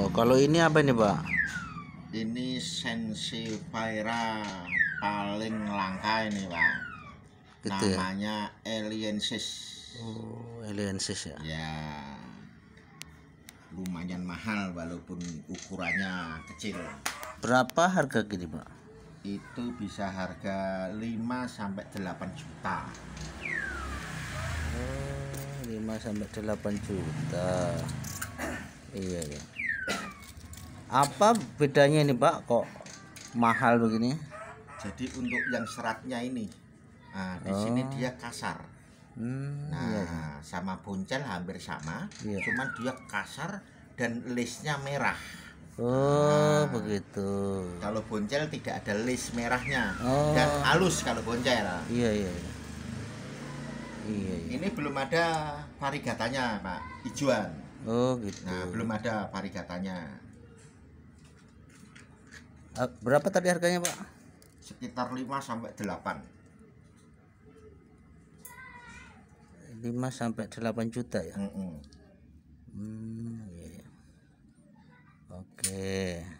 kalau ini apa ini, Pak? Ini Sansevieria paling langka ini, Pak. Gitu ya? Namanya Aliensis. Oh, Aliensis ya. Ya, lumayan mahal walaupun ukurannya kecil. Berapa harga gini, Pak? Itu bisa harga 5 sampai 8 juta. Oh, 5 sampai 8 juta. Iya ya. Apa bedanya ini, Pak? Kok mahal begini? Jadi untuk yang seratnya ini, nah, di sini dia kasar. Iya, iya. Sama boncel hampir sama, Iya. cuman dia kasar dan listnya merah. Oh, begitu. Kalau boncel tidak ada list merahnya, Oh. dan halus kalau boncel. Iya, iya, iya. Iya, iya. Ini belum ada varigatanya, Pak, hijauan. Oh, gitu. Nah, belum ada varigatanya. Berapa tadi harganya, Pak? Sekitar 5 sampai 8. 5 sampai 8 juta ya. Mm-mm. Iya, iya. Oke.